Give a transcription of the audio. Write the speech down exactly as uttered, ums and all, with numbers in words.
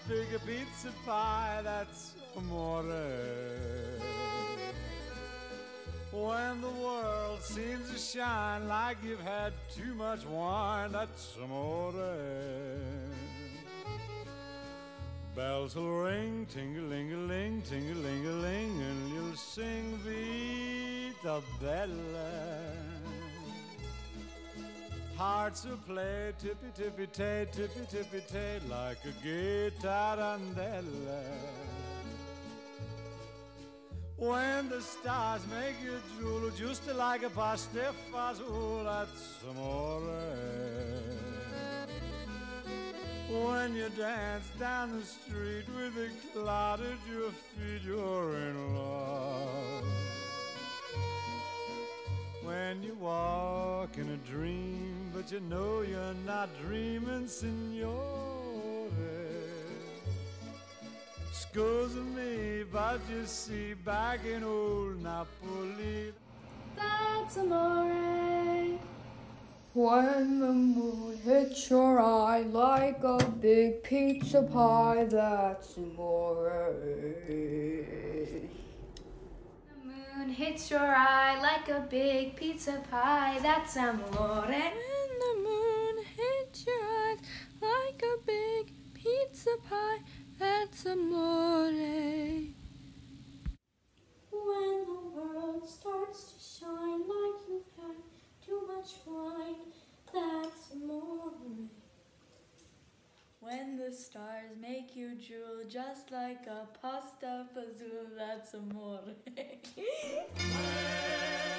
big a pizza pie, that's amore. When the world seems to shine like you've had too much wine, that's amore. Bells will ring, ting-a-ling-a-ling, ting-a-ling-a-ling, and you'll sing Vita Bella. Hearts will play tippy-tippy-tay, tippy-tippy-tay, like a gay tarantella. When the stars make you drool, just like a pasta fazool, that's amore. When you dance down the street with a cloud at your feet, you're in love. When you walk in a dream, but you know you're not dreaming, signore. Scusa me, but you see, back in old Napoli, that's amore. When the moon hits your eye like a big pizza pie, that's amore. The moon hits your eye like a big pizza pie, that's amore. When the moon hits your eyes like a big pizza pie, that's amore. When the world starts to shine like you've had too much wine, that's amore. When the stars make you drool just like a pasta fazool, that's amore.